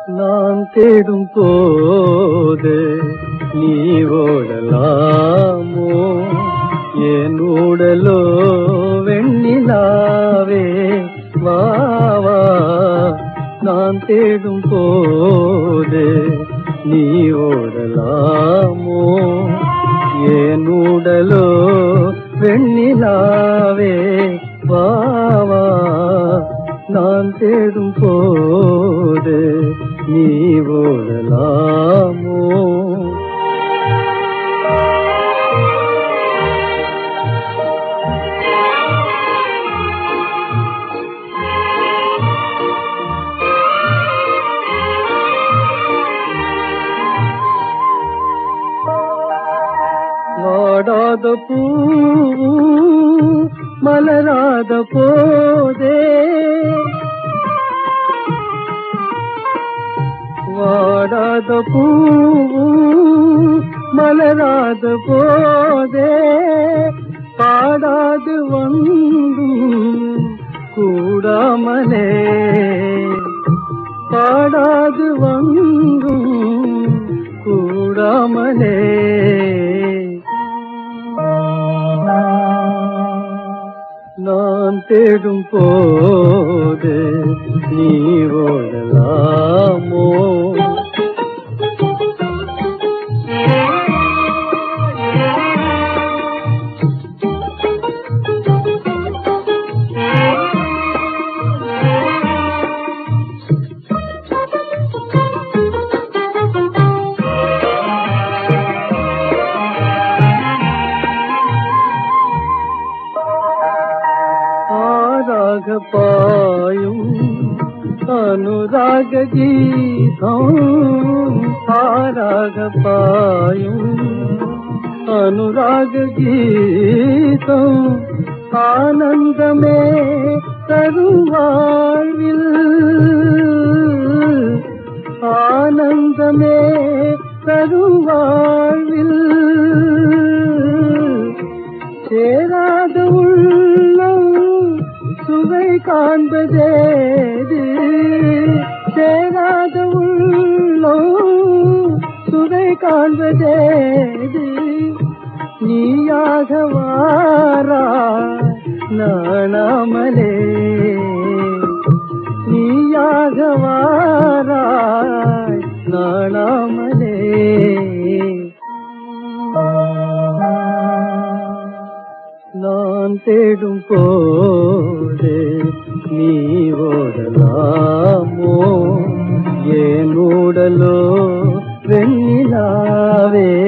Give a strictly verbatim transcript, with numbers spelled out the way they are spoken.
நான் தேடும் போது நீ ஓடலாமோ, என் ஊடலோ வெண்ணிலாவே வா வா. நான் தேடும் போது நீ ஓடலாமோ, என் ஊடலோ வெண்ணிலாவே வா வா. நான் தேடும் போது நீ ஓடலாமோ. வாடாத பூ மலராத போதே, வாடாத பூ மலராத போதே, பாடாது வந்தும் கூடாமலே, பாடாது வந்தும் கூடாமலே. நான் தேடும் போது நீ ஓடலாமோ. பாயும் அனுராக கீதம், ஆராக பாயும் அனுராக கீதம், ஆனந்தமே தருவாழ்வில், ஆனந்தமே தருவாழ்வில். சேராத உள்ளம் சுவை காண்பதேது, சேராத உள்ளம் சுவை காண்பதேது. நீயாக வாராய் நாணாமலே, நீயாக வாராய் நாணாமலே. நான் தேடும் போது நீ ஓடலாமோ, என் ஊடலோ வெண்ணிலாவே